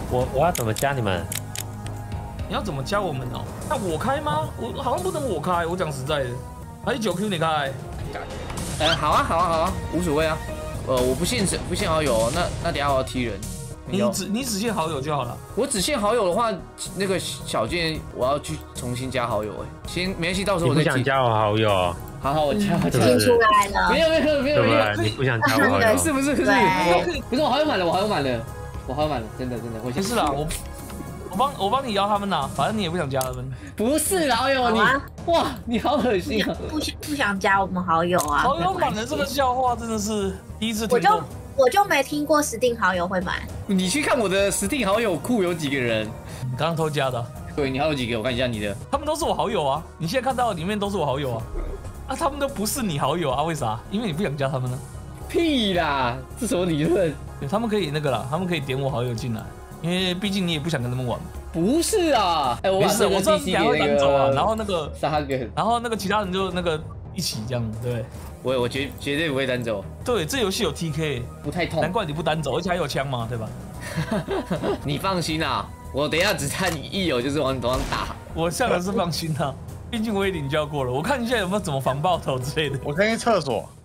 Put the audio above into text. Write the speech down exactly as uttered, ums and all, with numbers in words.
我我要怎么加你们？ 你要怎么加我们哦？那我开吗？我好像不能我开，我讲实在的，还是九 Q 你开？ 呃，好啊，好啊，好啊，无所谓啊。呃，我不限不限好友哦，那那等下我要踢人。 你只你只限好友就好了。 我只限好友的话，那个小健我要去重新加好友哎，先没关系，到时候我再你不想加我好友？ 好好，我加我加。 听出来了。 没有没有没有没有， 你不想加我好友？ 不是不是不是，我不是我好友满了，我好友满了，我好友满了，真的真的，我不是啦，我我帮我帮你邀他们啦，反正你也不想加他们。 不是啦，哎呦你哇，你好恶心啊！ 不不想加我们好友啊？ 好友满了这个笑话真的是第一次听过。 我就没听过Steam好友会满。 你去看我的Steam好友库有几个人？ 你刚刚偷加的。 对，你还有几个？我看一下你的。 他们都是我好友啊！你现在看到的里面都是我好友啊！啊，他们都不是你好友啊？为啥？因为你不想加他们呢。 屁啦！这什么理论？ 他们可以那个啦，他们可以点我好友进来，因为毕竟你也不想跟他们玩。 不是啊，哎，我没事，我知道你俩会赶走啊，然后那个三个， 然后那个其他人就那个一起这样，对。 我我绝绝对不会单走。 对，这游戏有 T K， 不太痛。 难怪你不单走，而且还有枪嘛，对吧？ 你放心啊，我等一下只看你一有就是往你头上打。 我下来是放心啊，毕竟我也领教过了。我看一下有没有怎么防爆头之类的。 我先去厕所。